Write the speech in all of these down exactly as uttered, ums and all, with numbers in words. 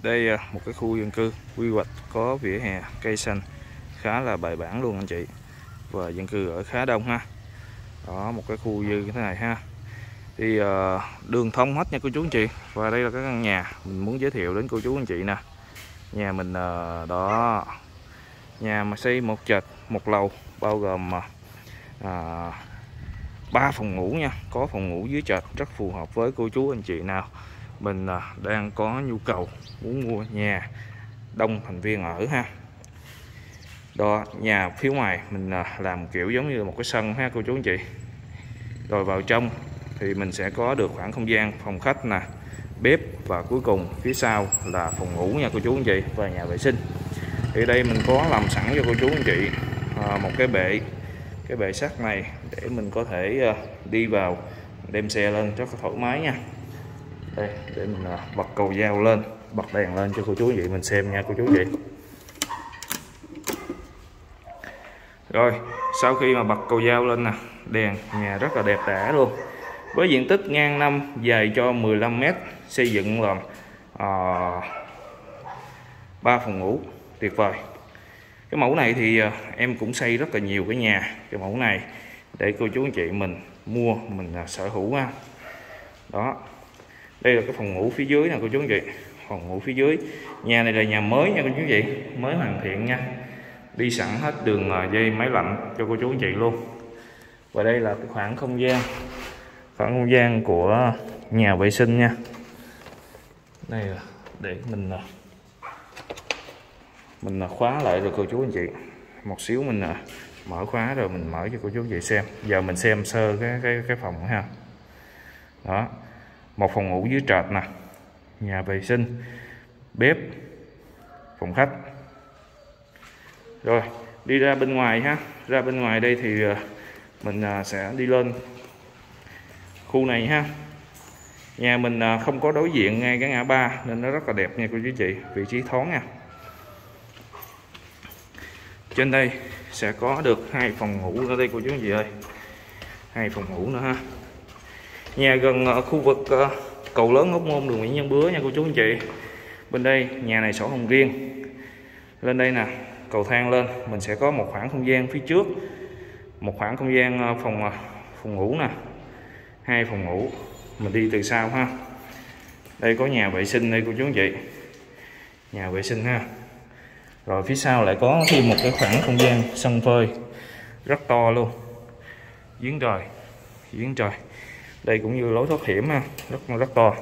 Đây một cái khu dân cư quy hoạch có vỉa hè, cây xanh khá là bài bản luôn anh chị, và dân cư ở khá đông ha. Đó, một cái khu như thế này ha. Thì uh, đường thông hết nha cô chú anh chị. Và đây là cái căn nhà mình muốn giới thiệu đến cô chú anh chị nè. Nhà mình uh, đó, nhà mà xây một trệt một lầu, bao gồm uh, ba phòng ngủ nha, có phòng ngủ dưới trệt, rất phù hợp với cô chú anh chị nào mình uh, đang có nhu cầu muốn mua nhà đông thành viên ở ha. Đó, nhà phía ngoài mình uh, làm kiểu giống như một cái sân ha cô chú anh chị. Rồi vào trong thì mình sẽ có được khoảng không gian phòng khách nè, bếp, và cuối cùng phía sau là phòng ngủ nha cô chú anh chị, và nhà vệ sinh. Thì đây mình có làm sẵn cho cô chú anh chị à, một cái bệ cái bệ sắt này để mình có thể uh, đi vào đem xe lên rất là thoải mái nha. Đây, để mình uh, bật cầu dao lên, bật đèn lên cho cô chú anh chị mình xem nha cô chú anh chị. Rồi, sau khi mà bật cầu dao lên nè, đèn nhà rất là đẹp đẽ luôn. Với diện tích ngang năm, dài cho mười lăm mét, xây dựng làm ba uh, phòng ngủ tuyệt vời. Cái mẫu này thì uh, em cũng xây rất là nhiều cái nhà cái mẫu này để cô chú anh chị mình mua, mình uh, sở hữu ha. Đó, đây là cái phòng ngủ phía dưới nè cô chú anh chị. Phòng ngủ phía dưới, nhà này là nhà mới nha cô chú anh chị, mới hoàn thiện nha, đi sẵn hết đường uh, dây máy lạnh cho cô chú anh chị luôn. Và đây là cái khoảng không gian khoảng không gian của nhà vệ sinh nha. Đây là để mình mình khóa lại rồi cô chú anh chị. Một xíu mình mở khóa rồi mình mở cho cô chú anh chị xem. Giờ mình xem sơ cái cái cái phòng ha. Đó, một phòng ngủ dưới trệt nè, nhà vệ sinh, bếp, phòng khách. Rồi đi ra bên ngoài ha. Ra bên ngoài đây thì mình sẽ đi lên khu này ha. Nhà mình không có đối diện ngay cái ngã ba nên nó rất là đẹp nha cô chú chị, vị trí thoáng nha. Trên đây sẽ có được hai phòng ngủ ở đây cô chú anh chị ơi, hai phòng ngủ nữa ha. Nhà gần khu vực cầu lớn Hóc Môn, đường Nguyễn Văn Bứa nha cô chú anh chị. Bên đây nhà này sổ hồng riêng. Lên đây nè, cầu thang lên mình sẽ có một khoảng không gian phía trước, một khoảng không gian phòng phòng ngủ nè, hai phòng ngủ. Mình đi từ sau ha. Đây có nhà vệ sinh đây cô chú anh chị, nhà vệ sinh ha. Rồi phía sau lại có thêm một cái khoảng không gian sân phơi rất to luôn, giếng trời giếng trời. Đây cũng như lối thoát hiểm ha, rất rất to.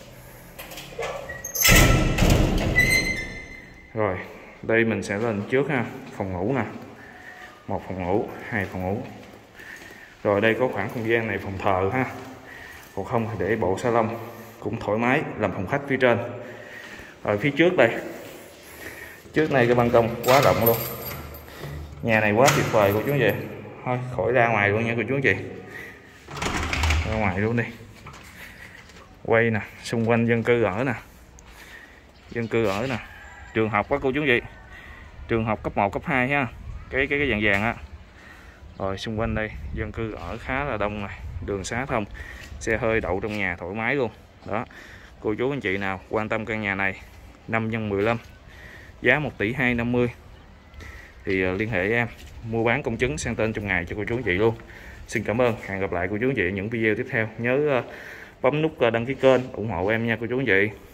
Rồi đây mình sẽ lên trước ha, phòng ngủ nè, một phòng ngủ, hai phòng ngủ. Rồi đây có khoảng không gian này phòng thờ ha, còn không thì để bộ salon cũng thoải mái, làm phòng khách phía trên. Rồi phía trước đây, trước này cái ban công quá rộng luôn, nhà này quá tuyệt vời cô chú anh chị. Thôi khỏi ra ngoài luôn nha cô chú anh chị, ra ngoài luôn đi. Quay nè, xung quanh dân cư ở nè, dân cư ở nè, trường học quá cô chú anh chị, trường học cấp một cấp hai ha, cái cái cái vàng vàng á. Rồi xung quanh đây dân cư ở khá là đông này, đường xá thông, xe hơi đậu trong nhà thoải mái luôn. Đó, cô chú anh chị nào quan tâm căn nhà này năm nhân mười lăm, giá một tỷ hai trăm năm mươi thì uh, liên hệ với em, mua bán công chứng sang tên trong ngày cho cô chú anh chị luôn. Xin cảm ơn, hẹn gặp lại cô chú anh chị những video tiếp theo. Nhớ uh, bấm nút uh, đăng ký kênh ủng hộ em nha cô chú anh chị.